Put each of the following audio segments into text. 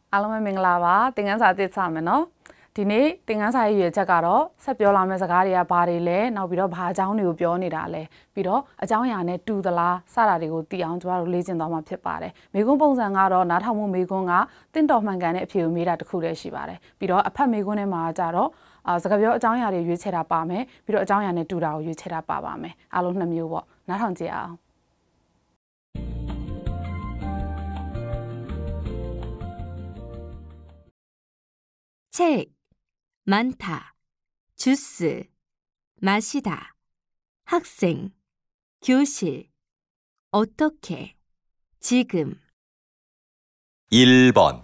알로메 밍라바 띵간사 뜻사면어 디네 띵간사의 유예책가로 섭ပြောလာမယ့် စကားတွေက ဘာတွေလဲနောက်ပြီးတော့ဘာအကြောင်းတွေကိုပြောနေတာလဲပြီးတော့အကြောင်းအရာနဲ့တူသလားစတာတွေကိုသိအောင်ကျမတို့လေ့ကျင့်သွားမှာဖြစ်ပါတယ်မိကွန်းပုံစံကတော့နားထောင်မှုမိကွန်းကတင့်တော်မှန်ကန်တဲ့အဖြေကိုမေးတာတစ်ခုတည်းရှိပါတယ်ပြီးတော့အဖက်မိကွန်းထဲမှာကြတော့စကားပြောအကြောင်းအရာတွေရွေးချယ်တာပါမယ်ပြီးတော့အကြောင်းအရာနဲ့တူတာကိုရွေးချယ်တာပါပါမယ်အားလုံးနှစ်မျိုးပေါ့နားထောင်ကြည့်အောင် 책 많다 주스 마시다 학생 교실 어떻게 지금 1번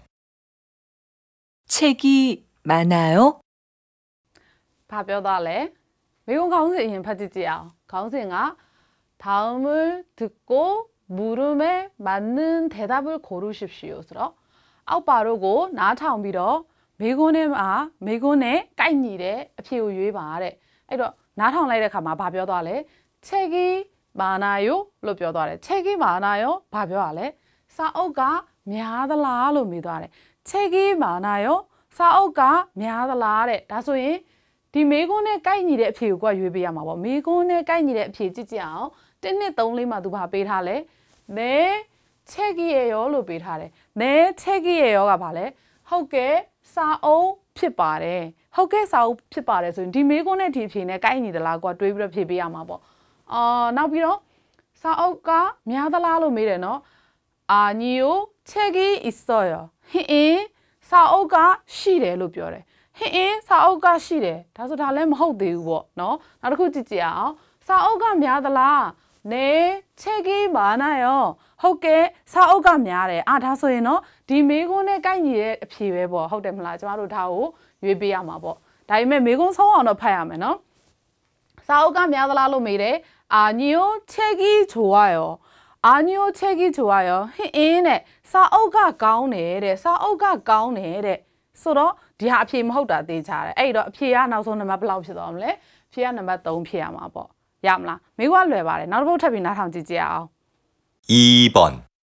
책이 많아요? ဘာပြောသားလဲမိကွန်းခေါင်းစဉ်အရင်ဖတ်ကြည့်ကြအောင်ခေါင်းစဉ်က 다음을 듣고 물음에 맞는 대답을 고르십시오ဆိုတော့အောက်ပါတော့ကိုနားထောင်ပြီးတော့မိကွန်းနဲ့ကိုက်ညီတဲ့အဖြေကိုရွေးပါတဲ့အဲ့တော့နားထောင်လိုက်တဲ့အခါမှာဘာပြောသွားလဲ책이 많아요လို့ပြောသွားတယ်책이 많아요ဘာပြောရလဲစာအုပ်ကများသလားလို့မေးသွားတယ်책이 많아요စာအုပ်ကများသလားတဲ့ဒါဆိုရင်ဒီမိကွန်းနဲ့ကိုက်ညီတဲ့အဖြေကိုကရွေးပေးရမှာပေါ့မိကွန်းနဲ့ကိုက်ညီတဲ့အဖြေကြည့်ကြအောင်1 2 3 4မှာသူဘာပေးထားလဲ네 책이에요လို့ပေးထားတယ်네 책이에요가ဘာလဲဟုတ်ကဲ့စာအုပ်ဖြစ်ပါတယ်ဟုတ်ကဲ့စာအုပ်ဖြစ်ပါတယ်ဆိုရင်ဒီမိကွန်းနဲ့ဒီအဖြေနဲ့ကိုက်ညီသလားကိုကတွေးပြီးတော့ဖြေပေးရမှာပေါ့နောက်ပြီးတော့စာအုပ်ကများသလားလို့မေးတယ်နော်아니요 책이 있어요ဟင်စာအုပ်ကရှိတယ်လို့ပြောတယ်ဟင်စာအုပ်ကရှိတယ်ဒါဆိုဒါလည်းမဟုတ်သေးဘူးပေါ့နော်နောက်တစ်ခုကြည့်ကြည့်အောင်စာအုပ်ကများသလား네 책이 많아요ဟုတ်ကဲ့စာအုပ်ကများတယ်ဒါဆိုရင်တော့ဒီမေကွန်းနဲ့ကိုက်ညီတဲ့အဖြေပဲပေါ့ဟုတ်တယ်မလားကျမတို့ဒါကိုရွေးပေးရမှာပေါ့ဒါပေမဲ့မေကွန်းဆုံးအောင်တော့ဖတ်ရမယ်နော်စာအုပ်ကများသလားလို့မေးတယ်아니요 책이 좋아요 아니요 책이 좋아요ဟင်တဲ့စာအုပ်ကကောင်းတယ်တဲ့စာအုပ်ကကောင်းတယ်တဲ့ဆိုတော့ဒီဟာအဖြေမဟုတ်တာသိချတယ်အဲ့တော့အဖြေကနောက်ဆုံးနံပါတ်ဘယ်လောက်ဖြစ်သွားမလဲအဖြေကနံပါတ်3ဖြစ်ရမှာပေါ့ရမလားမိကွာလွယ်ပါတယ်နောက်တစ်ပုဒ်ထပ်ပြီးနားထောင်ကြည့်ကြအောင် 2번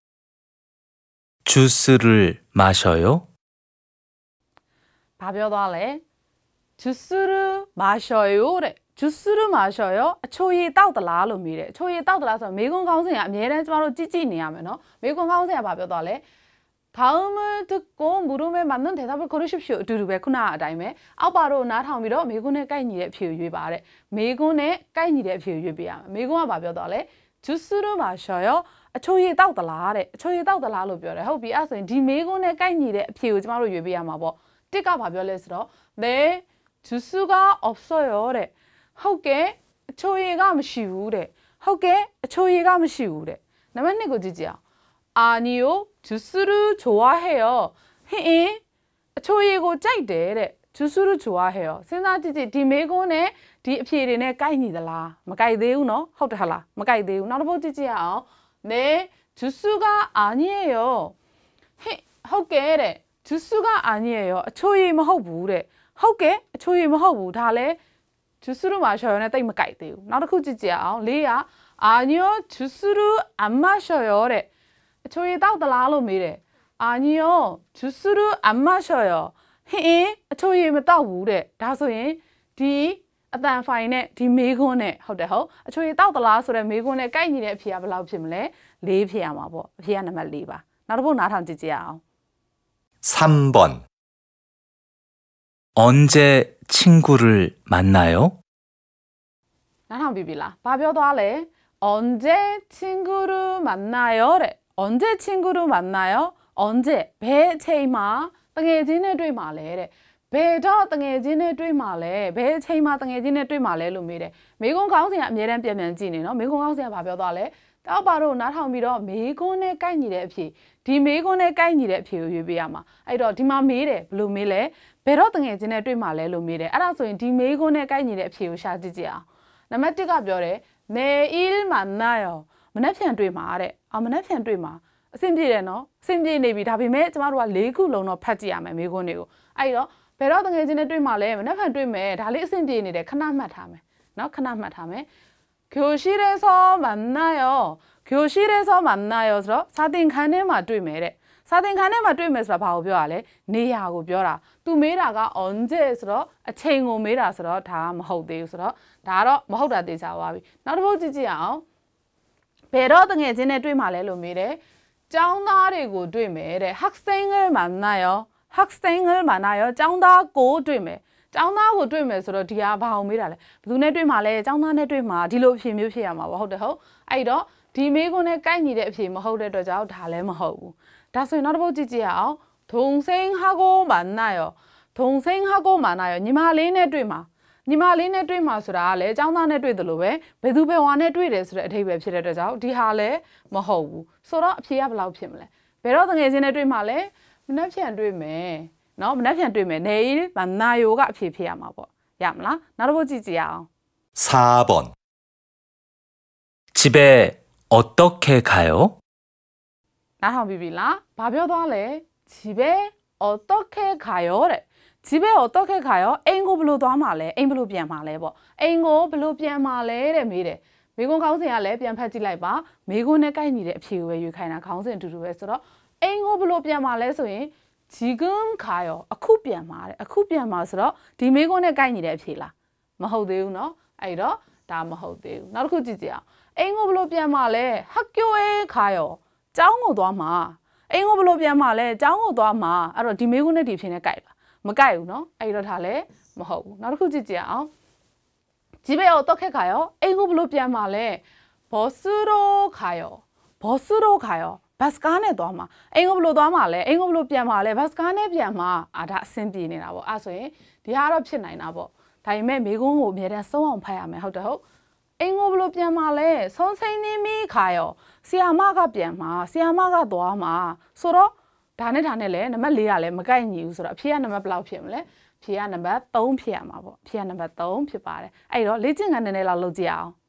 주스를 마셔요? ဘာပြောသွားလဲ주스를 마셔요တဲ့주스를 마셔요အချိုရည်တောက်သလားလို့မေးတယ်အချိုရည်တောက်သလားဆိုတော့မေကွန်းကောင်းစဉ်ကအများတန်းကျမတို့ကြည့်နေရမယ်နော်မေကွန်းကောင်းစဉ်ကဘာပြောသွားလဲ다음을 듣고 물음에 맞는 대답을 고르십시오.အတူတူပဲခုနကအတိုင်းပဲအောက်ပါတော့နားထောင်ပြီးတော့မေကွန်းနဲ့ကိုက်ညီတဲ့အဖြေကိုရွေးပါတဲ့မေကွန်းနဲ့ကိုက်ညီတဲ့အဖြေကိုရွေးပေးရမယ်မေကွန်းကဘာပြောတော့လဲ 주스를 마셔요. အချိုရည်တောက်သလားတဲ့အချိုရည်တောက်သလားလို့ပြောတယ်ဟုတ်ပြီအဲ့ဆိုရင်ဒီမေကွန်းနဲ့ကိုက်ညီတဲ့အဖြေကိုကျမတို့ရွေးပေးရမှာပေါ့တစ်ကဘာပြောလဲဆိုတော့네 주스가 없어요တဲ့ဟုတ်ကဲ့အချိုရည်ကမရှိဘူးတဲ့ဟုတ်ကဲ့အချိုရည်ကမရှိဘူးတဲ့နံပါတ်2ကိုကြည့်ကြအောင်아니요 주스를 좋아해요ဟင်အချိုရည်ကိုကြိုက်တယ်တဲ့주스를 좋아해요စဉ်းစားကြည့်ကြည့်ဒီမေကွန်းနဲ့ဒီအဖြေတွေနဲ့ကိုက်ညီသလားမကိုက်သေးဘူးနော်ဟုတ်တယ်ဟလားမကိုက်သေးဘူးနောက်တစ်ပုဒ်ကြည့်ကြည့်အောင်네 주스가 아니에요ဟင်ဟုတ်ကဲ့တဲ့주스가 아니에요အချိုရည်မဟုတ်ဘူးတဲ့ဟုတ်ကဲ့အချိုရည်မဟုတ်ဘူးဒါလည်း주스를 마셔요နဲ့တိတ်မကိုက်သေးဘူးနောက်တစ်ခုကြည့်ကြအောင်လေးက아니요 주스를 안 마셔요တဲ့အချိုရည်တောက်သလားလို့မေးတယ်아니요 주스를 안 마셔요ဟင်အချိုရည်မတောက်ဘူးတဲ့ဒါဆိုရင်ဒီအတန်ဖိုင်နဲ့ဒီမေကွန်းနဲ့ဟုတ်တယ်ဟုတ်အချိုရည်တောက်သလားဆိုတဲ့မေကွန်းနဲ့ကိုက်ညီတဲ့အဖြေကဘယ်လောက်ဖြစ်မလဲ4ဖြစ်ရမှာပေါ့အဖြေကနံပါတ်4ပါနောက်တစ်ပုဒ်နားထောင်ကြည့်ကြအောင် 3번 언제 친구를 만나요? နားထောင်ပြီလားဘာပြောသွားလဲ언제 친구를 만나요တဲ့언제 친구를 만나요? 언제ဘယ်အချိန်မှာတငယ်ချင်းနဲ့တွေ့မှာလဲတဲ့ဘယ်တော့တငယ်ချင်းနဲ့တွေ့မှာလဲဘယ်အချိန်မှာတငယ်ချင်းနဲ့တွေ့မှာလဲလို့မေးတယ်မေကွန်းကောင်းစဉ်ကအများတန်းပြန်ကြည့်နေနော်မေကွန်းကောင်းစဉ်ကဘာပြောသွားလဲတောက်ပါတော့နားထောင်ပြီးတော့မေကွန်းနဲ့ကိုက်ညီတဲ့အဖြေဒီမေကွန်းနဲ့ကိုက်ညီတဲ့အဖြေကိုရွေးပေးရမှာအဲ့တော့ဒီမှာမေးတယ်ဘယ်လိုမေးလဲဘယ်တော့တငယ်ချင်းနဲ့တွေ့မှာလဲလို့မေးတယ်အဲ့ဒါဆိုရင်ဒီမေကွန်းနဲ့ကိုက်ညီတဲ့အဖြေကိုရှာကြည့်ကြအောင်နံပါတ်1ကပြောတယ်내일 만나요မနေ့ပြန်တွေ့မှာတဲ့မနေ့ပြန်တွေ့မှာအဆင်ပြေတယ်နော်အဆင်ပြေနေပြီဒါပေမဲ့ကျမတို့က4ခုလုံးတော့ဖတ်ကြည့်ရမယ်မေကွန်းတွေကိုအဲ့တော့ဘယ်တော့တငယ်ချင်းနဲ့တွေ့မှာလဲမနေ့ပြန်တွေ့မယ်ဒါလေးအဆင်ပြေနေတယ်ခဏမှတ်ထားမယ်နော်ခဏမှတ်ထားမယ်교실에서 만나요 교실에서 만나요ဆိုတော့စာသင်ခန်းထဲမှာတွေ့မယ်တဲ့စာသင်ခန်းထဲမှာတွေ့မယ်ဆိုတာဘာကိုပြောရလဲနေရာကိုပြောတာသူမေးတာက 언제 ဆိုတော့အချိန်ကိုမေးတာဆိုတော့ဒါကမဟုတ်သေးဘူးဆိုတော့ဒါကတော့မဟုတ်တာသိချပါပြီနောက်တစ်ပုဒ်ကြည့်ကြည့်အောင်ဘယ်တော့တငယ်ချင်းနဲ့တွေ့မှာလဲလို့မေးတယ်ကျောင်းသားတွေကိုတွေ့မယ်တဲ့ 학생을 만나요 학생을 만나요 ကျောင်းသားကိုတွေ့မယ်ကျောင်းသားကိုတွေ့မယ်ဆိုတော့ဒီဟာဘာအောင်မေးတာလဲဘယ်သူနဲ့တွေ့မှာလဲကျောင်းသားနဲ့တွေ့မှာဒီလိုအဖြေမျိုးဖြစ်ရမှာပေါ့ဟုတ်တယ်ဟုတ်အဲ့တော့ဒီမေးခွန်းနဲ့ကိုက်ညီတဲ့အဖြေမဟုတ်တဲ့အတွက်ကြောင့်ဒါလည်းမဟုတ်ဘူးဒါဆိုရင်နောက်တစ်ပုဒ်ကြည့်ကြည့်အောင်동생하고 만나요 동생하고 만나요ညီမလေးနဲ့တွေ့မှာညီမလေးနဲ့တွေ့မှာဆိုတာကလည်းကျောင်းသားနဲ့တွေ့တယ်လို့ပဲဘယ်သူဘယ်ဝါနဲ့တွေ့တယ်ဆိုတဲ့အဓိပ္ပာယ်ဖြစ်တဲ့အတွက်ကြောင့်ဒီဟာလည်းမဟုတ်ဘူးဆိုတော့အဖြေကဘယ်လောက်ဖြစ်မလဲဘယ်တော့တငယ်ချင်းနဲ့တွေ့မှာလဲမနှက်ဖြန်တွေ့မယ်နော်မနှက်ဖြန်တွေ့မယ် 내일 만나요 ကအဖြေဖြစ်ရမှာပေါ့ရမလားနောက်တစ်ပုဒ်ကြည့်ကြည့်အောင် 4번 집에 어떻게 가요? နားထောင်ပြီးပြီလားဘာပြောသွားလဲ 집에 어떻게 가요 တဲ့ 집에 어떻게 가요 အိမ်ကိုဘယ်လိုသွားမှာလဲအိမ်ဘယ်လိုပြန်မှာလဲပေါ့အိမ်ကိုဘယ်လိုပြန်မှာလဲတဲ့မေးတယ်မိကုန်းခေါင်းစဉ်ကလည်းပြန်ဖတ်ကြည့်လိုက်ပါမိကုန်းနဲ့ကိုက်ညီတဲ့အဖြေကိုပဲရွေးခိုင်းတာခေါင်းစဉ်အတူတူပဲဆိုတော့အိမ်ကိုဘယ်လိုပြန်မှာလဲဆိုရင် 지금 가요 အခုပြန်မှာတဲ့အခုပြန်မှာဆိုတော့ဒီမိကုန်းနဲ့ကိုက်ညီတဲ့အဖြေလားမဟုတ်သေးဘူးเนาะအဲ့တော့ဒါမဟုတ်သေးဘူးနောက်တစ်ခုကြည့်ကြည့်အောင်အိမ်ကိုဘယ်လိုပြန်မှာလဲ 학교에 가요 ကျောင်းကိုသွားမှာအိမ်ကိုဘယ်လိုပြန်မှာလဲကျောင်းကိုသွားမှာအဲ့တော့ဒီမိကုန်းနဲ့ဒီအဖြေနဲ့ကိုက်လားမကိုက်ဘူးเนาะအဲ့တော့ဒါလည်းမဟုတ်ဘူးနောက်တစ်ခုကြည့်ကြည့်အောင်집에 어떻게 가요?အိမ်ကိုဘယ်လိုပြန်မှာလဲ 버스로 가요. 버스로 가요. ဘတ်စကားနဲ့သွားမှာအိမ်ကိုဘယ်လိုသွားမှာလဲအိမ်ကိုဘယ်လိုပြန်မှာလဲဘတ်စကားနဲ့ပြန်မှာဒါအဆင်ပြေနေတာပေါ့အဲ့ဆိုရင်ဒီဟာတော့ဖြစ်နိုင်တာပေါ့ဒါပေမဲ့မိကုန်းကိုအများတန်းစုံအောင်ဖတ်ရမယ်ဟုတ်တယ်ဟုတ်အိမ်ကိုဘယ်လိုပြန်မှာလဲ선생님이 가요. ဆီယာမကပြန်မှာဆီယာမကသွားမှာဆိုတော့ဒါနဲ့လည်းနံပါတ်4ကလည်းမကိုက်ညီဘူးဆိုတော့အဖြေကနံပါတ်ဘယ်လောက်ဖြစ်မလဲဖြေကနံပါတ်3ဖြစ်ရမှာပေါ့ဖြေကနံပါတ်3ဖြစ်ပါတယ်အဲ့တော့လေ့ကျင့်ခန်းနည်းနည်းလောက်လုပ်ကြည့်အောင်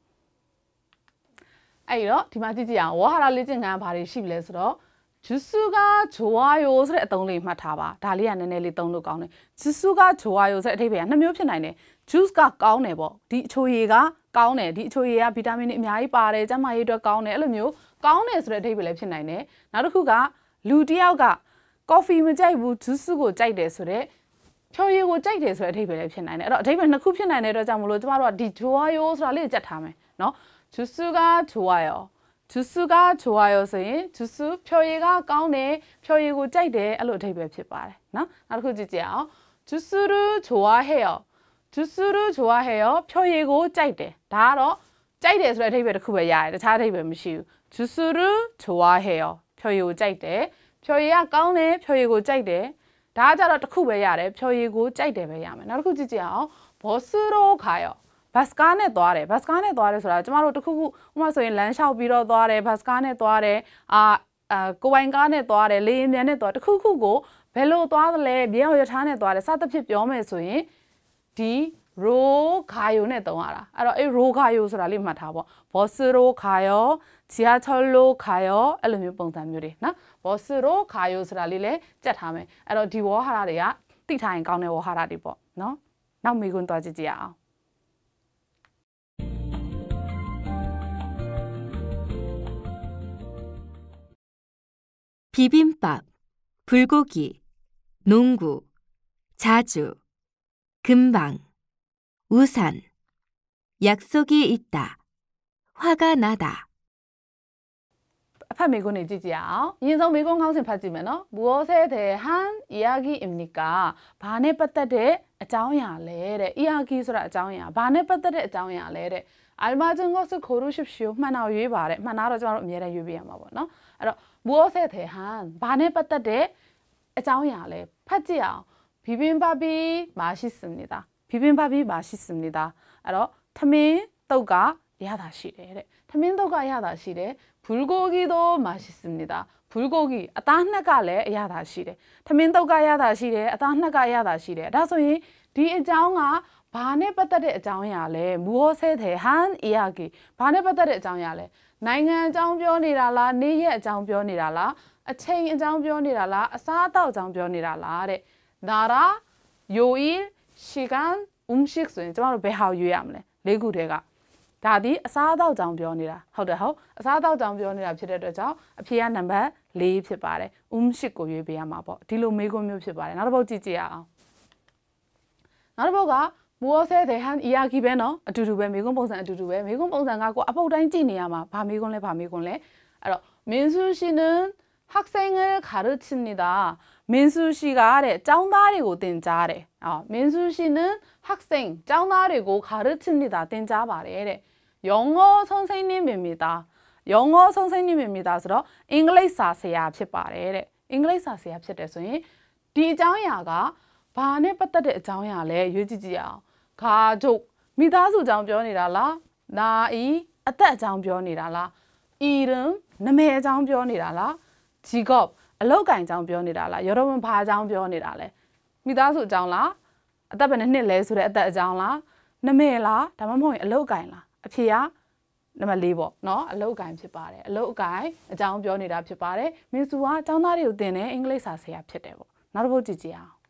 အဲ့တော့ဒီမှာကြည့်ကြည့်အောင်ဝါဟာရလေ့ကျင့်ခန်းဘာတွေရှိပြီလဲဆိုတော့ဂျူဆူကဂျိုဝါယိုဆိုတဲ့အသုံးလေးမှတ်ထားပါဒါလေးကနည်းနည်းလေးသုံးလို့ကောင်းတယ်ဂျူဆူကဂျိုဝါယိုဆိုတဲ့အဓိပ္ပာယ်ကနှစ်မျိုးဖြစ်နိုင်တယ်ဂျူးစ်ကကောင်းတယ်ပေါ့ဒီအချိုရည်ကကောင်းတယ်ဒီအချိုရည်ကဗီတာမင်တွေအများကြီးပါတယ်ကျန်းမာရေးအတွက်ကောင်းတယ်အဲ့လိုမျိုးကောင်းတယ်ဆိုတဲ့အဓိပ္ပာယ်လည်းဖြစ်နိုင်တယ်နောက်တစ်ခုကလူတစ်ယောက်ကကော်ဖီမကြိုက်ဘူးဂျူးစ်ကိုကြိုက်တယ်ဆိုတဲ့ဖြော်ရည်ကိုကြိုက်တယ်ဆိုတဲ့အဓိပ္ပာယ်လည်းဖြစ်နိုင်တယ်အဲ့တော့အဓိပ္ပာယ်နှစ်ခုဖြစ်နိုင်တဲ့အတွက်ကြောင့်မလို့ကျမတို့ကဒီဂျိုဝါယိုဆိုတာလေးကိုကြက်ထားမယ်နော်ဂျူးစ်ကဂျိုဝါယိုဂျူးစ်ကဂျိုဝါယိုဆိုရင်ဂျူးစ်ဖြော်ရည်ကကောင်းတယ်ဖြော်ရည်ကိုကြိုက်တယ်အဲ့လိုအဓိပ္ပာယ်ဖြစ်ပါတယ်နော်နောက်တစ်ခုကြည့်ကြအောင်ဂျူးစ်ကိုဂျိုဝါဟဲ့주스를 좋아해요. 표예고 짤때. 다로 짤때ဆိုတဲ့အဓိပ္ပာယ်တစ်ခုပဲရတယ်တခြားအဓိပ္ပာယ်မရှိဘူး 주스를 좋아해요. 표예고 짤때. 표예가ကောင်းတယ်표예고 짤때.ဒါကကြတော့တစ်ခုပဲရတယ်표예고 짤때ပဲရမယ်နောက်တစ်ခုကြည့်ကြအောင် 버스로 가요. ဘတ်စကားနဲ့သွားတယ်ဘတ်စကားနဲ့သွားတယ်ဆိုတာကျမတို့တစ်ခုခုဥပမာဆိုရင်လမ်းလျှောက်ပြီးတော့သွားတယ်ဘတ်စကားနဲ့သွားတယ်ကိုပိုင်ကားနဲ့သွားတယ်လေယာဉ်ပြန်နဲ့သွားတစ်ခုခုကိုဘယ်လိုသွားသလဲမြေအောင်ရထားနဲ့သွားတယ်စသဖြင့်ပြောမယ်ဆိုရင်ဒီရိုဂါယိုနဲ့တုံးရတာအဲ့တော့အဲ့ရိုဂါယိုဆိုတာလေးမှတ်ထားပေါ့ဘောစရိုဂါယောဂျီယာချောလိုဂါယောအဲ့လိုမျိုးပုံစံမျိုးတွေနော်ဘောစရိုဂါယိုဆိုတာလေးလည်းကြက်ထားမယ်အဲ့တော့ဒီဝေါ်ဟာရတွေကတိထားရင်ကောင်းတဲ့ဝေါ်ဟာရတွေပေါ့နော်နောက်မိကွန်းသွားကြည့်ကြရအောင် 비빔밥, 불고기, 농구, 자주, 금방, 우산, 약속이 있다, 화가 나다. အဖတ်မိကွန်းနေကြည့်ကြရအောင်အရင်ဆုံးမိကွန်းခေါင်းစဉ်ဖတ်ကြည့်မယ်နော် 무엇에 대한 이야기입니까? ဘာနဲ့ပတ်သက်တဲ့အကြောင်းအရာလဲတဲ့ 이야기 ဆိုတာအကြောင်းအရာဘာနဲ့ပတ်သက်တဲ့အကြောင်းအရာလဲတဲ့ 알맞은 것을 고르십시오 မှန်တာရွေးပါတဲ့မှန်တာတော့ကျွန်တော်တို့အများနဲ့ရွေးပြရမှာပေါ့နော်အဲ့တော့ 무엇에 대한 ဘာနဲ့ပတ်သက်တဲ့အကြောင်းအရာလဲဖတ်ကြည့်အောင် 비빔밥이 맛있습니다. 비빔밥이 맛있습니다. အဲ့တော့ထမင်းတုပ်ကရတာရှိတယ်တဲ့ထမင်းတုပ်ကရတာရှိတယ် 불고기도 맛있습니다. 불고기 အသားနှက်ကလည်းအရသာရှိတယ်ထမင်းတုပ်ကရတာရှိတယ်အသားနှက်ကရတာရှိတယ်ဒါဆိုရင်ဒီအကြောင်းကဘာနဲ့ပတ်သက်တဲ့အကြောင်းအရာလဲ 무엇에 대한 이야기 ဘာနဲ့ပတ်သက်တဲ့အကြောင်းအရာလဲနိုင်ငံအကြောင်းပြောနေတာလားနေ့ရက်အကြောင်းပြောနေတာလားအချိန်အကြောင်းပြောနေတာလားအစားအသောက်အကြောင်းပြောနေတာလားတဲ့나라 요일 시간 음식 ဆိုရင်ကျမတို့ဘယ်ဟာကိုရွေးရမလဲ၄ခုတည်းက 다디 아사다오 장ပြောနေတာ ဟုတ်တယ်ဟုတ်အစားအသောက်ကြောင့်ပြောနေတာဖြစ်တဲ့အတွက်ကြောင့်အဖြေကနံပါတ်4ဖြစ်ပါတယ်음식ကိုရွေးပေးရမှာပေါ့ဒီလိုမေးခွန်းမျိုးဖြစ်ပါတယ်နောက်တစ်ပုဒ်ကြည့်ရအောင်နောက်တစ်ပုဒ်က무엇에 대한 이야기ပဲเนาะအတူတူပဲမေးခွန်းပုံစံအတူတူပဲမေးခွန်းပုံစံကကိုအပုတ်တိုင်းကြည့်နေရမှာဘာမေးခွန်းလဲအဲ့တော့민수 씨는 학생을 가르칩니다. 민수 씨가 짱다리고 땡자래. 민수 씨는 학생 짱다리고 가르칩니다. 땡자 말해. 영어 선생님입니다. 영어 선생님입니다. 그래서 English 사세야ဖြစ်ပါတယ် English 사세야ဖြစ်တယ်ဆိုရင်ဒီအကြောင်းအရာကဘာနဲ့ပတ်သက်တဲ့အကြောင်းအရာလဲရွေးကြည့်ကြည့်အောင်가족မိသားစုအကြောင်းပြောနေတာလား나이အသက်အကြောင်းပြောနေတာလား이름နာမည်အကြောင်းပြောနေတာလား직업အလုပ်ကိုင်အကြောင်းပြောနေတာလား여러분ဘာအကြောင်းပြောနေတာလဲမိသားစုအကြောင်းလားအသက်ဘယ်နှစ်လဲဆိုတဲ့အသက်အကြောင်းလားနာမည်လားဒါမှမဟုတ်ရင်အလုပ်ကိုင်လားအဖြေကနံပါတ်4ပေါ့နော်အလုပ်ကိုင်ဖြစ်ပါတယ်အလုပ်ကိုင်အကြောင်းပြောနေတာဖြစ်ပါတယ်မင်းစုကအကြောင်းသားတွေကိုသင်တယ်အင်္ဂလိပ်စာဆရာဖြစ်တယ်ပေါ့နောက်တစ်ပုဒ်ကြည့်ကြည့်အောင်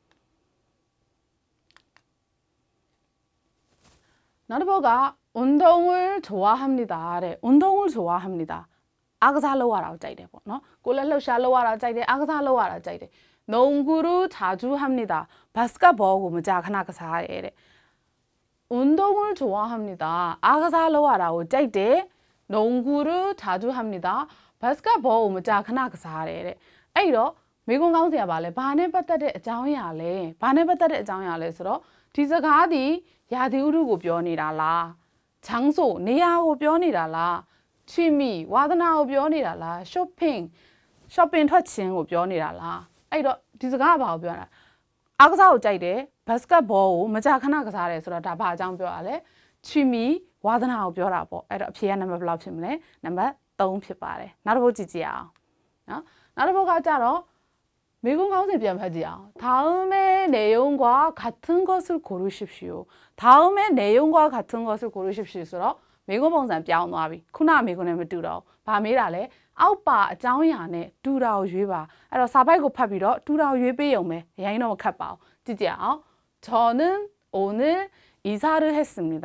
နောက်တစ်ပုဒ်က운동을 좋아합니다တဲ့ 운동을 좋아합니다အားကစားလုပ်ရတာကိုကြိုက်တယ်ပေါ့နော်ကိုလည်းလှုပ်ရှားလုပ်ရတာကြိုက်တယ်အားကစားလုပ်ရတာကြိုက်တယ်농구를 자주 합니다 바스켓볼ကိုမကြာခဏကစားရဲတဲ့운동을 좋아합니다အားကစားလုပ်ရတာကိုကြိုက်တယ်농구를 자주 합니다 바스켓볼ကိုမကြာခဏကစားရဲတဲ့အဲ့တော့မိကုန်းကောင်းစရာပါလဲဘာနဲ့ပတ်သက်တဲ့အကြောင်းအရာလဲဘာနဲ့ပတ်သက်တဲ့အကြောင်းအရာလဲဆိုတော့ဒီစကားဒီရာသီဥတုကိုပြောနေတာလား장소နေရာကိုပြောနေတာလား취미ဝါသနာကိုပြောနေတာလား shopping ထွက်ခြင်းကိုပြောနေတာလားအဲ့တော့ဒီစကားကဘာကိုပြောတာအားကစားကိုကြိုက်တယ် basketball ကိုမကြာခဏကစားတယ်ဆိုတော့ဒါဘာအကြောင်းပြောရလဲ 취미ဝါသနာကိုပြောတာပေါ့အဲ့တော့အဖြေကနံပါတ်ဘယ်လောက်ဖြစ်မလဲနံပါတ်3ဖြစ်ပါတယ်နောက်တစ်ပုဒ်ကြည့်ကြည့်အောင်နော်နောက်တစ်ပုဒ်ကကြတော့미군 강세 비하지요. 다음의 내용과 같은 것을 고르십시오. 다음의 내용과 같은 것을 고르십시오. 미군 봉산 뼈노아비. 쿠나 미군에 두러. 밤이라래. 아우빠 장야네 두라오 유바. 알아 사바이고 파비러 두라오 유베용매. 야이노 카바오. 지지요. 저는 오늘 이사를 했습니다.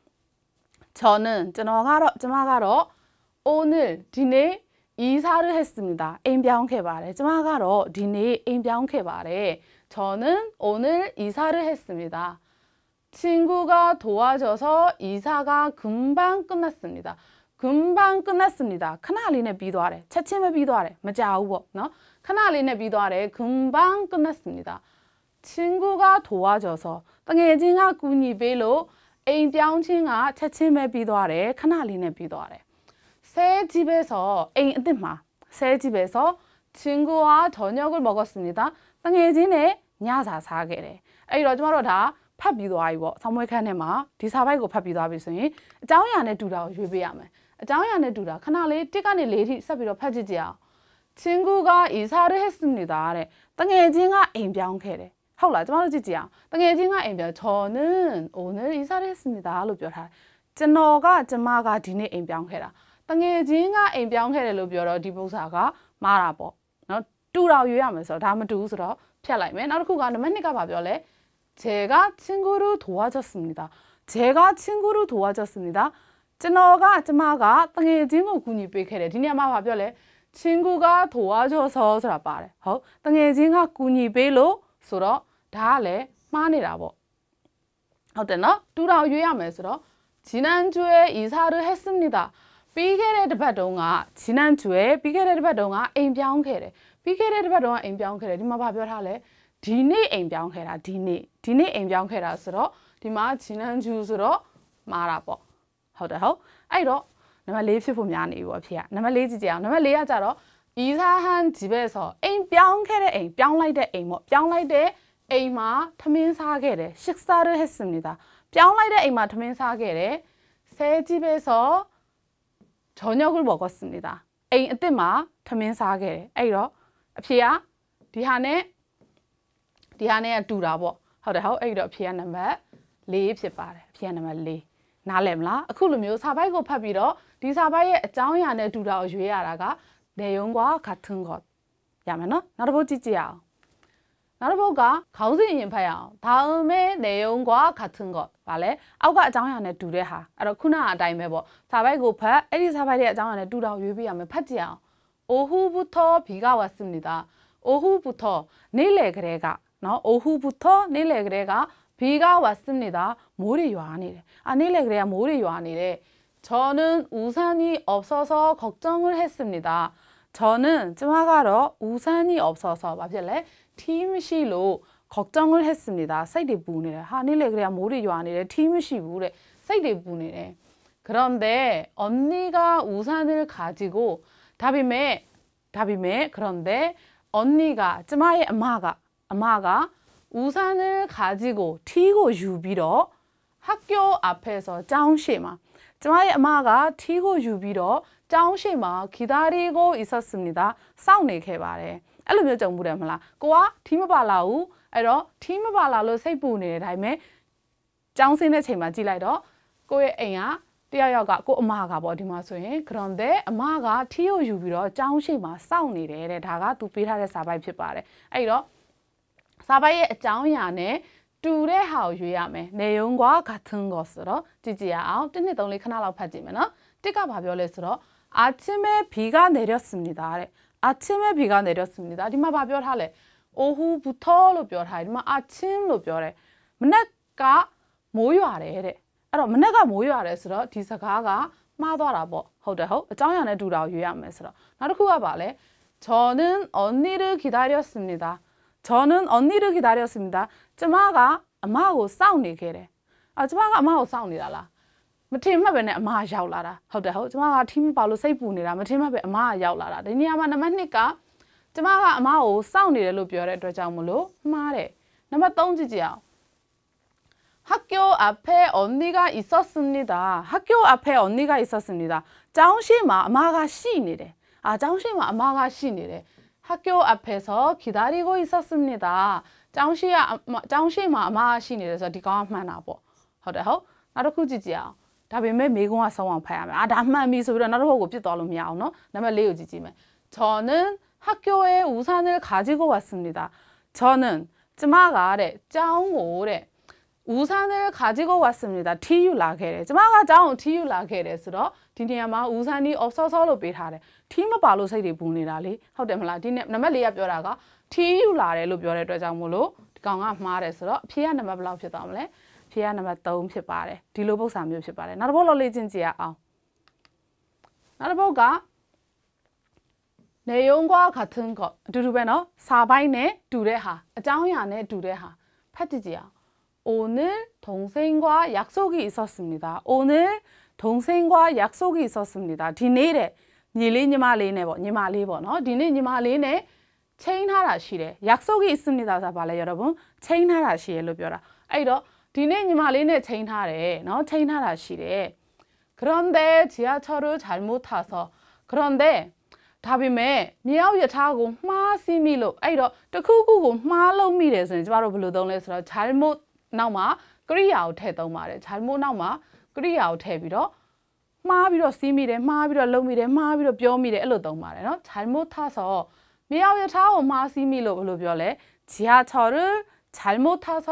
저는 저마가러 오늘 디네 이사를 했습니다. 임병해봐래. 저마가로 디네 임병해봐래. 저는 오늘 이사를 했습니다. 친구가 도와줘서 이사가 금방 끝났습니다. 금방 끝났습니다. 크나리네 비도하래. 채침에 비도하래. 맞아우고, 너? 크나리네 비도하래. 금방 끝났습니다. 친구가 도와줘서 땅에징아 군이벨로 임병칭아 채침에 비도하래. 크나리네 비도하래. 새 집에서 새 집에서 친구와 저녁을 먹었습니다. 땅에진에 냐사 사게래. 에이 러지마로 다 팝비도 아이고 사무에카네마 디사바이고 팝비도 아비스니 장이 안에 두라고 유비야매. 장이 안에 두라 카나레 띠간에 레리 삽비로 파지지야. 친구가 이사를 했습니다. 땅에진아 임병케래. 하울라 저마로 지지야. 땅에진아 임병 저는 오늘 이사를 했습니다. 로벼라. 저너가 저마가 디네 임병케라. 땅에진가 임병해를 로벼러 디보사가 말아보. 너 뚜라고 유야면서 다음은 두스러 피할라이면 나도 그거 하면 니가 봐별래. 제가 친구를 도와줬습니다. 제가 친구를 도와줬습니다. 저너가 저마가 땅에진고 군이 빼케래. 디냐마 봐별래. 친구가 도와줘서 서라 말해. 땅에진가 군이 빼로 서로 다래 마니라보. 어때나? 뚜라고 유야면서 지난주에 이사를 했습니다. 비게레드 바동아 지난주에 비게레드 바동아 임병해래. 비게레드 바동아 임병해래. 디마 봐별하래. 디네 임병해라. 디네 임병해라스러 디마 지난주스러 말아보.ဟုတ်တယ်ဟုတ်အဲ့တော့နံပါတ်4ဖြစ်ဖို့များနေပြီပေါ့ဖေကနံပါတ်4ကြည့်ကြအောင်နံပါတ်4ကကြတော့ 이사한 집에서 임병해래. 임병လိုက်တဲ့ အိမ်ပေါ့ပြောင်းလိုက်တဲ့ အိမ်မှာထမင်းစားခဲ့တယ် 식사를 했습니다. ပြောင်းလိုက်တဲ့ အိမ်မှာထမင်းစားခဲ့တယ် 새 집에서 저녁을 먹었습니다. 애인 어때마 터민 사게. 애로 피야 디하네 두라보. 하래 하오 애로 피야 넘버 4ဖြစ်ပါတယ် 피야 넘버 4. နားလည်မလားအခုလိုမျိုးစာပိုက်ကိုဖတ်ပြီးတော့ဒီစာပိုက်ရဲ့အကြောင်းအရာနဲ့တူတာကိုရွေးရတာက내용과 같은 것. ရမယ်နော်နောက်တစ်ပုဒ်ကြည့်ကြည့်အောင်န 나르보가 가우스인 파야 다음의 내용과 같은 것 말래 아우가 아장야네 두래하 알아 쿠나 아다임에 뭐 사바이고 파 에디 사바이의 아장야네 두라고 유비하면 파지야 오후부터 비가 왔습니다. 오후부터 내일 그래가 오후부터 내일 그래가 비가 왔습니다. 모래 요한이래. 내일 그래야 모래 요한이래. 저는 우산이 없어서 걱정을 했습니다. 저는 쯤하가러 우산이 없어서 맞을래? 팀시로 걱정을 했습니다. 사이드 분이래. 내일 그래야 모래 요한이래. 팀시 부래. 사이드 분이래. 그런데 언니가 우산을 가지고 답이매 그런데 언니가 쯤아의 엄마가 우산을 가지고 튀고 유비러 학교 앞에서 짱시마 쯤아의 엄마가 튀고 유비러 짱시마 기다리고 있었습니다. 싸우네 개발해. 알로 정부래 몰라. 꼬아 팀바라우 에러 팀바라로 세부네 다음에 짱신의 제마 지라이러 꼬의 애야 띠아야가 꼭 엄마가 어디마소인 그런데 엄마가 티오 유비로 짱시마 싸우니래 다가 두피하တဲ့ 사바이ဖြစ်ပါတယ်အဲ့တော့ 사바이의 အကြောင်းအရာနဲ့တူတဲ့ဟာကိုရွေးရမယ် 내용과 같은 것으로 지지야အောင် 1, 2, 3, 4 ခဏလောက်ဖတ်ကြည့်မယ်နော် 1가ဘာပြောလဲဆိုတော့ 아침에 비가 내렸습니다တဲ့ 아침에 비가 내렸습니다 ဒီမှာဘာပြောထားလဲ 오후부터 လို့ပြောထားတယ် ဒီမှာ 아침 လို့ပြောတယ် မနက်ကမိုးရွာတယ်တဲ့ အဲ့တော့မနေ့ကမိုးရွာတယ်ဆိုတော့ဒီစကားကမှားသွားတာပေါ့ဟုတ်တယ်ဟုတ်အကြောင်းအရာနဲ့တူတာကိုရွေးရမယ်ဆိုတော့နောက်တစ်ခုကပါလဲ 저는 언니를 기다렸습니다. 저는 언니를 기다렸습니다. ကျမက အမကိုစောင့်နေခဲ့တယ်ကျမက အမကိုစောင့်နေတာလားမထင်မှတ်ပဲနဲ့အမရောက်လာတာဟုတ်တယ်ဟုတ်ကျမက team ပါလို့စိတ်ပူနေတာမထင်မှတ်ပဲအမရောက်လာတာဒီနေရာမှာနံပါတ် 2က ကျမကအမကိုစောင့်နေတယ်လို့ပြောတဲ့အတွက်ကြောင့်မလို့မှားတယ်နံပါတ် 3 ကြည့်ကြည့်အောင် 학교 앞에 언니가 있었습니다. 학교 앞에 언니가 있었습니다. 짱시마 아마가 시니래. 짱시마 아마가 시니래. 학교 앞에서 기다리고 있었습니다. 짱시마 아마가 시니래서 네가 만나 봐. ဟုတ်တယ်ဟုတ်နောက်တစ်ခုကြည့်ကြည့်အောင်ဒါပေမဲ့မိကုန်းကဆုံးအောင်ဖတ်ရမယ်ဒါမှန်ပြီဆိုပြီးတော့နောက်တစ်ခုကိုပြစ်သွားလို့မရအောင်နော်နံပါတ် 4ကိုကြည့်ကြည့်မယ် 저는 학교에 우산을 가지고 왔습니다. 저는 ကျမကတဲ့ကျောင်းကိုတဲ့ 우산을 가지고 왔습니다. TU 라게래. 저마가 자온 TU 라게래. 그래서 디니야마 우산이 없어서로 비하래. 팀을 바로 세리 분이라리.ဟုတ်တယ်မလားဒီနံပါတ် 4ကပြောတာက TU 라래 လို့ပြောတဲ့အတွက်ကြောင့်မို့လို့ဒီကောင်ကမှားတယ်ဆိုတော့ဖြေရနံပါတ်ဘယ်လောက်ဖြစ်သွားမလဲဖြေရနံပါတ် 3ဖြစ်ပါတယ်ဒီလိုပုံစံမျိုးဖြစ်ပါတယ်နောက်တစ်ပုဒ်လောက်လေ့ကျင့်ကြည့်ရအောင်နောက်တစ်ပုဒ်က 내용과 같은 것အတူတူပဲเนาะစာပိုင်းနဲ့တူတဲ့ဟာအကြောင်းအရာနဲ့တူတဲ့ဟာဖတ်ကြည့်ကြအောင် 오늘 동생과 약속이 있었습니다. 오늘 동생과 약속이 있었습니다. 디네래 니리 니마리네 뭐 니마리 뭐 디네 니마리네 체인하라 시래 약속이 있습니다. 자 봐라 여러분 체인하라 시에로 벼라. 아이로 디네 니마리네 체인하래 체인하라 시래. 그런데 지하철을 잘못 타서 그런데 답이매 미야우야 타고 마시미로 아이로တခုခုကို မှားလို့မိတယ်ဆိုရင်ကျမတို့ဘယ်လိုသုံးလဲဆိုတော့ 잘못 နောက်မှာကရိယာကိုထည့်သုံးပါတယ် 잘못 နောက်မှာကရိယာကိုထည့်ပြီးတော့မှားပြီးတော့စီးမိတယ်မှားပြီးတော့လုံးမိတယ်မှားပြီးတော့ပြောမိတယ်အဲ့လိုသုံးပါတယ်နော် 잘못 타서 미야우야타고 마시미로ဘယ်လိုပြောလဲ 지하철을 잘못 타서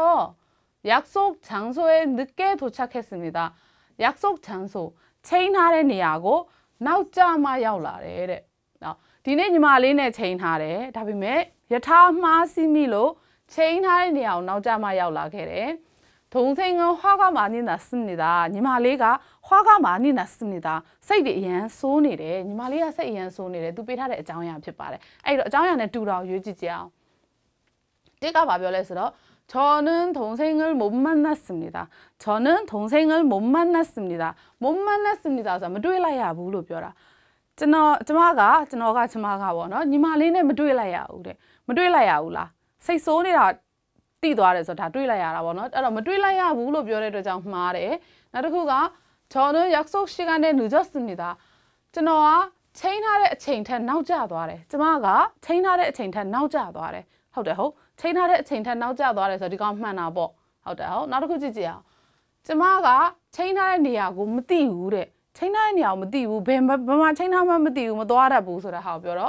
약속 장소에 늦게 도착했습니다. 약속 장소 체인하는 내야고နောက်ကျမှ ရောက်လာတယ်တဲ့ဒီနေ့ညီမလေးနဲ့ချိန်ထားတယ်ဒါပေမဲ့ယထာမှားစီးမိလို့ 체인하는 내야고နောက်ကျမှ ရောက်လာခဲ့တယ် 동생은 화가 많이 났습니다. 니마리가 화가 많이 났습니다. စိတ်တွေအရန်ဆိုးနေတယ်ညီမလေးကစိတ်အရန်ဆိုးနေတယ်သူပေးထားတဲ့အကြောင်းအရာဖြစ်ပါတယ်အဲ့တော့အကြောင်းအရာနဲ့တူတာကိုရွေးကြည့်ကြအောင်တစ်ကဘာပြောလဲဆိုတော့ 저는 동생을 못 만났습니다. 저는 동생을 못 만났습니다. 못 만났습니다. ဆိုမတွေ့လိုက်ရဘူးလို့ပြောတာကျမကပေါ့နော်ညီမလေးနဲ့မတွေ့လိုက်ရဘူးတဲ့မတွေ့လိုက်ရဘူးလားစိတ်ဆိုးနေတာတိသွားတယ်ဆိုတော့ဒါတွေ့လိုက်ရတာပေါ့နော်အဲ့တော့မတွေ့လိုက်ရဘူးလို့ပြောတဲ့အတွက်ကြောင့်မှားတယ်နောက်တစ်ခုက 저는 약속 시간에 늦었습니다. ကျွန်တော်ကချိန်ထားတဲ့အချိန်ထက်နောက်ကျသွားတယ်ကျမကချိန်ထားတဲ့အချိန်ထက်နောက်ကျသွားတယ်ဟုတ်တယ်ဟုတ်ချိန်ထားတဲ့အချိန်ထက်နောက်ကျသွားတယ်ဆိုတော့ဒီကောင်မှန်တာပေါ့ဟုတ်တယ်ဟုတ်နောက်တစ်ခုကြည့်ကြည့်အောင်ကျမကချိန်ထားတဲ့နေရာကိုမသိဘူးတဲ့ချိန်ထားတဲ့နေရာကိုမသိဘူးဘယ်မှာချိန်ထားမှမသိဘူးမသွားတတ်ဘူးဆိုတာဟာကိုပြောတော့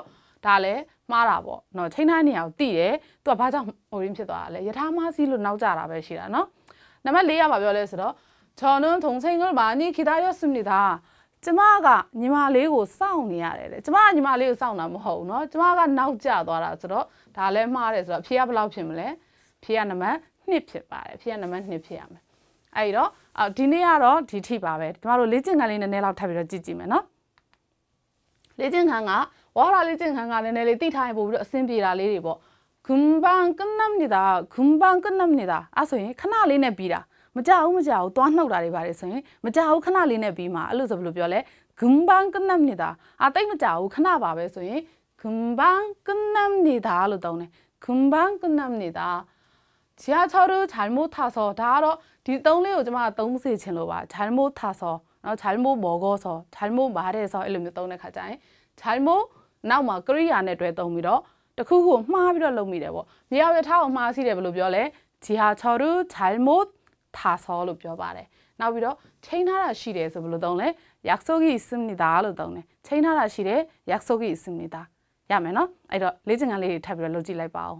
ဒါလည်းမှားတာပေါ့နော်ချိန်ထားနေရအောင်သိတယ်သူကဘာကြောင့်ဟိုရင်းဖြစ်သွားတာလဲယထာမစီလို့နောက်ကြတာပဲရှိတာနော်နံပါတ် 4 ကဘာပြောလဲဆိုတော့ 저는 동생을 많이 기다렸습니다. ကျမကညီမလေးကိုစောင့်နေရတယ်တဲ့ကျမကညီမလေးကိုစောင့်တာမဟုတ်ဘူးเนาะကျမကနောက်ကျသွားတာဆိုတော့ဒါလည်းမှားတယ်ဆိုတော့ဖြေကဘယ်လောက်ဖြစ်မလဲဖြေကနံပါတ် 2ဖြစ်ပါတယ်ဖြေကနံပါတ် 2ဖြစ်ရမယ်အဲ့တော့ဒီနေ့ကတော့ဒီထိပါပဲကျမတို့လေ့ကျင့်ခန်းလေးနည်းနည်းလောက်ထပ်ပြီးတော့ကြည့်ကြည့်မယ်เนาะလေ့ကျင့်ခန်းကဝါရလေ့ကျင့်ခန်းကနည်းနည်းလေးသိထားရင်ပို့ပြီးတော့အဆင်ပြေတာလေးတွေပေါ့금방 끝납니다. 금방 끝납니다. အဲ့ဆိုရင်ခဏလေးနဲ့ပြီးတာမကြောက်ဘူးသွားနှုတ်တာတွေပါတယ်ဆိုရင်မကြောက်ဘူးခဏလေးနဲ့ပြီးမှာအဲ့လိုဆိုဘယ်လိုပြောလဲ금방 끝납니다. တိတ်မကြောက်ဘူးခဏပါပဲဆိုရင်금방 끝납니다လို့သုံးတယ်금방 끝납니다. 지하철을 잘못 타서ဒါကတော့ဒီသုံးလေးကိုကျွန်မသုံးစေချင်လို့ပါ잘못 타서နော်잘못 먹어서 잘못 말해서 အဲ့လိုမျိုးသုံးတဲ့ခါကျရင်잘못နောက်မှာကရိယာနဲ့တွဲသုံးပြီးတော့တခုခုမှားပြီးတော့လုပ်မိတယ်ပေါ့မြေရထားကိုမှားစီတယ်ဘယ်လိုပြောလဲ 지하철을 잘못 타서 လို့ပြောပါတယ်နောက်ပြီးတော့ချိန်ထားတာရှိတယ်ဆိုဘယ်လိုသုံးလဲ약속이 있습니다လို့သုံးတယ်ချိန်ထားတာရှိတယ်약속이 있습니다ရမယ်နော်အဲ့တော့လေ့ကျင့်ခန်းလေးတွေထပ်ပြီးတော့လုပ်ကြည့်လိုက်ပါဦး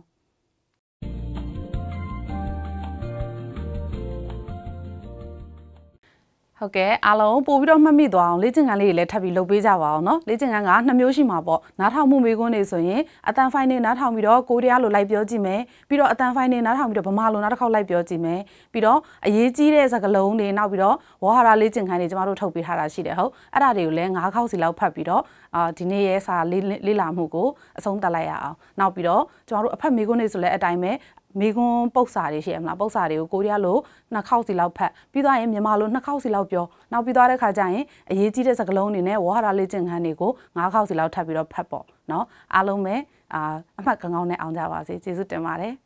ဟုတ်ကဲ့အားလုံးပို့ပြီးတော့မှတ်မိသွားအောင်လေ့ကျင့်ခန်းလေးတွေလည်းထပ်ပြီးလုပ်ပေးကြပါအောင်เนาะလေ့ကျင့်ခန်းက2မျိုးရှိမှာပေါ့နားထောင်မှုမေးခွန်းတွေဆိုရင်အတန်ဖိုင်နေနားထောင်ပြီးတော့ကိုရီးယားလိုလိုက်ပြောကြည့်မယ်ပြီးတော့အတန်ဖိုင်နေနားထောင်ပြီးတော့ဗမာလိုနောက်တစ်ခေါက်လိုက်ပြောကြည့်မယ်ပြီးတော့အရေးကြီးတဲ့စကားလုံးတွေနောက်ပြီးတော့ဝါဟာရလေ့ကျင့်ခန်းတွေကျမတို့ထုတ်ပေးထားတာရှိတယ်ဟုတ်အဲ့ဒါတွေကိုလည်း9ခေါက်စီလောက်ဖတ်ပြီးတော့ဒီနေ့ရဲ့စာလေ့လာမှုကိုအဆုံးသတ်လိုက်ရအောင်နောက်ပြီးတော့ကျမတို့အဖက်မေးခွန်းတွေဆိုလည်းအတိုင်းပဲမိကွန်းပုတ်စာတွေရှိရမလားပုတ်စာတွေကိုကိုရီးယားလို2ခေါက်စီလောက်ဖတ်ပြီးသွားရင်မြန်မာလို2ခေါက်စီလောက်ပြောနောက်ပြီးသွားတဲ့ခါကျရင်အရေးကြီးတဲ့စကားလုံးတွေနဲ့ဝါဟာရလေ့ကျင့်ခန်းတွေကို9ခေါက်စီလောက်ထပ်ပြီးတော့ဖတ်ပေါ့เนาะအားလုံးပဲအမှတ်ကောင်းကောင်းနဲ့အောင်ကြပါစေကျေးဇူးတင်ပါတယ်